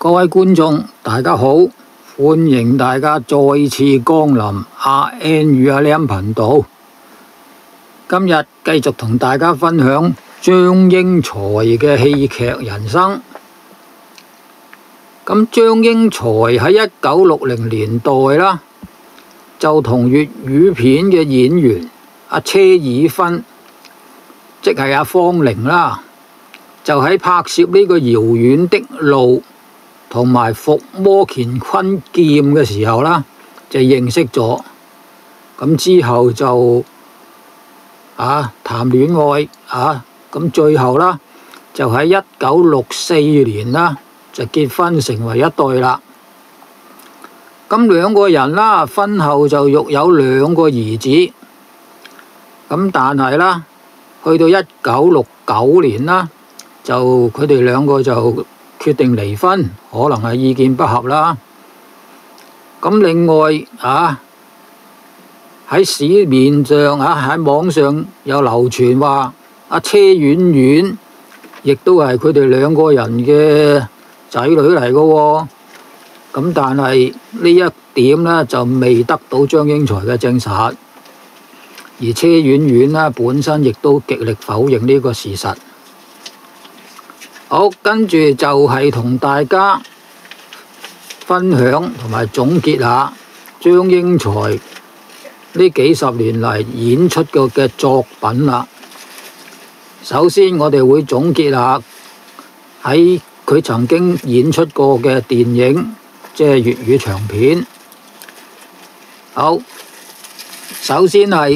各位觀眾，大家好，歡迎大家再次光臨阿 N 與阿 Lam 頻道。今日繼續同大家分享張英才嘅戲劇人生。咁張英才喺1960年代啦，就同粵語片嘅演員阿車爾芬，即係阿方玲啦，就喺拍攝呢個遙遠的路同埋伏魔乾坤劍嘅時候啦，就認識咗。咁之後就談戀愛咁最後啦，就喺1964年啦就結婚成為一對啦。咁兩個人啦，婚後就育有2個兒子。咁但係啦，去到1969年啦，就佢哋兩個就決定離婚，可能係意見不合啦。咁另外喺市面上喺網上有流傳話阿車婉婉亦都係佢哋兩個人嘅仔女嚟嘅喎。咁但係呢一點呢，就未得到張英才嘅證實，而車婉婉呢本身亦都極力否認呢個事實。好，跟住就係同大家分享同埋總結下張英才呢幾十年嚟演出過嘅作品啦。首先我哋會總結下喺佢曾經演出過嘅電影，即係粵語長片。好，首先係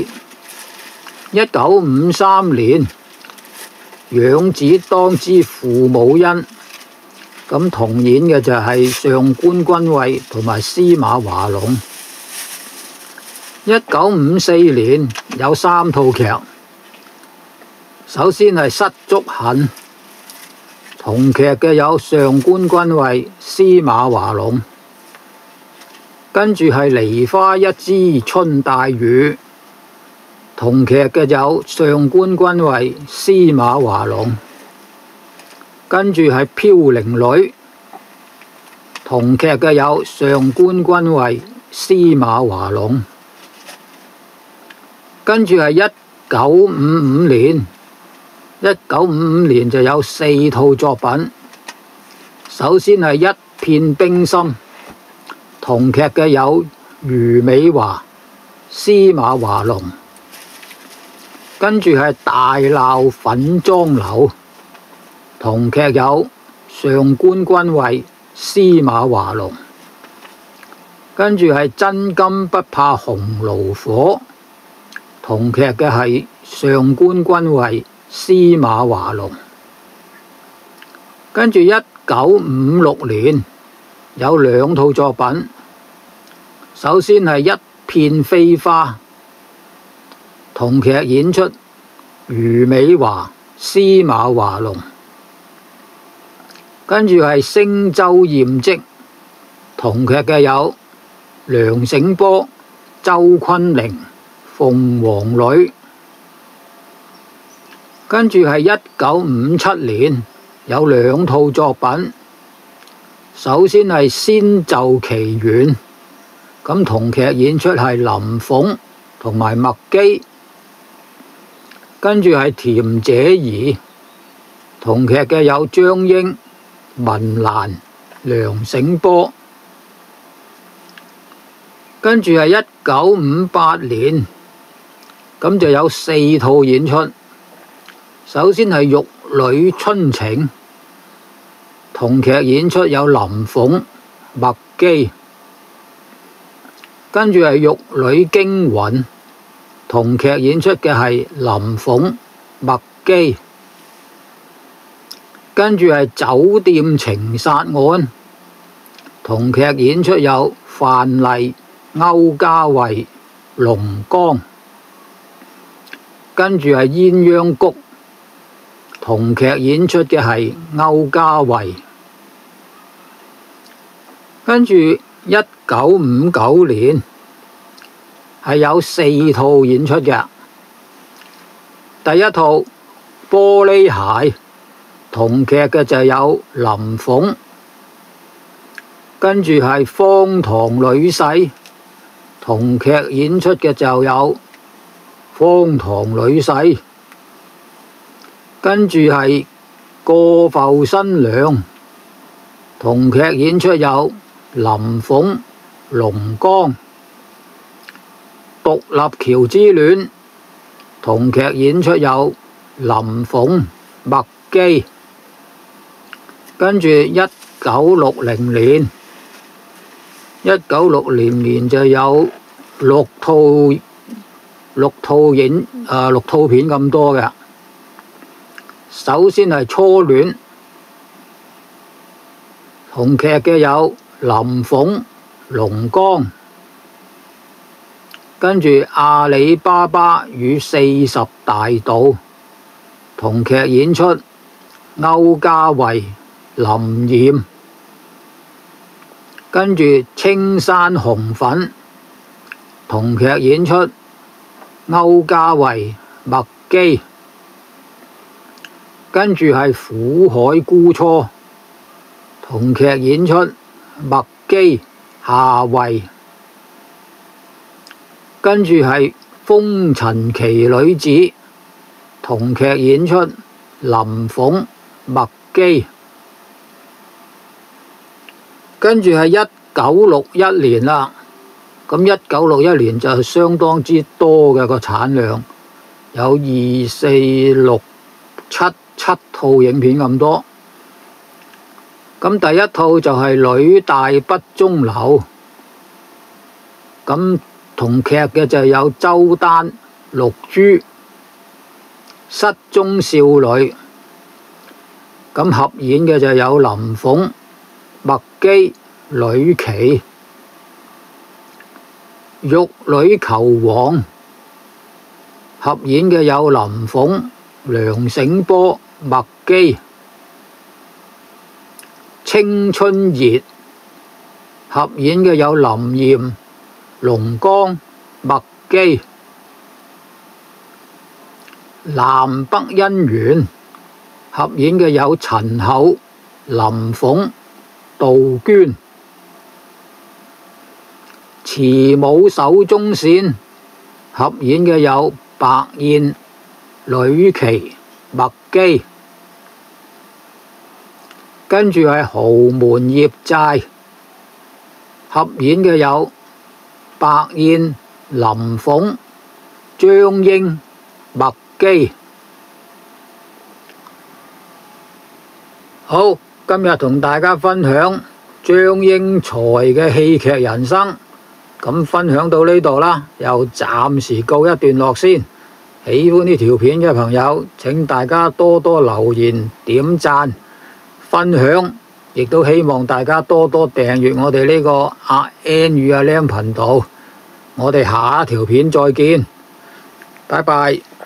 1953年養子當之父母恩，咁同演嘅就係上官君惠同埋司馬華龍。1954年有3套劇，首先係失足恨，同劇嘅有上官君惠、司馬華龍。跟住係梨花一枝春帶雨，同劇嘅有上官君惠、司馬華龍。跟住係飄零女，同劇嘅有上官君惠、司馬華龍。跟住係1955年，1955年就有4套作品。首先係一片冰心，同劇嘅有余美華、司馬華龍。跟住係大鬧粉妝樓，同劇有上官君惠、司馬華龍。跟住係真金不怕紅爐火，同劇嘅係上官君惠、司馬華龍。跟住1956年有2套作品，首先係一片飛花，同劇演出余美華、司馬華龍。跟住係星洲艷績，同劇嘅有梁醒波、周昆凌、鳳凰女。跟住係1957年有2套作品，首先係仙袖奇緣，咁同劇演出係林鳳同埋麥基。跟住係甜姐兒，同劇嘅有張英、文蘭、梁醒波。跟住係1958年，咁就有4套演出。首先係玉女春情，同劇演出有林鳳、麥基。跟住係玉女驚魂，同劇演出嘅係林鳳、麥基。跟住係酒店情殺案，同劇演出有范麗、歐家惠、龍剛。跟住係鴛鴦谷，同劇演出嘅係歐家惠。跟住1959年係有4套演出嘅。第一套玻璃鞋，同劇嘅就有林鳳。 跟住係荒唐女婿，同劇演出嘅就有荒唐女婿。跟住係過埠新娘，同劇演出有林鳳、龍剛。獨立橋之戀，同劇演出有林鳳、麥基。跟住1960年，1960年就有6套片咁多嘅。首先係初戀，同劇嘅有林鳳、龍剛。跟住阿里巴巴與40大盜，同劇演出歐家維、林艷。跟住青山紅粉，同劇演出歐家維、麥基。跟住係苦海孤雛，同劇演出麥基、夏慧。跟住係風塵奇女子，同劇演出林鳳、麥基。跟住係1961年啦，咁1961年就相當之多嘅個產量，有2、4、6、7套影片咁多。咁第一套就係女大不中留，咁同劇嘅就有周丹、綠珠。失蹤少女，咁合演嘅就有林鳳、麥基、呂奇。玉女求凰，合演嘅有林鳳、梁醒波、麥基。青春熱，合演嘅有林艷、龍剛、麥基。南北姻緣，合演嘅有陳厚、林鳳、杜鵑。慈母手中線，合演嘅有白燕、呂奇、麥基。跟住係豪門孽債，合演嘅有白燕、林鳳、張英、麥基。好，今日同大家分享張英才嘅戲劇人生，咁分享到呢度啦，又暫時告一段落先。喜歡呢條片嘅朋友，請大家多多留言、點讚、分享，亦都希望大家多多訂閱我哋呢個阿 N 與阿 Lam 頻道。我哋下一條片再見，拜拜。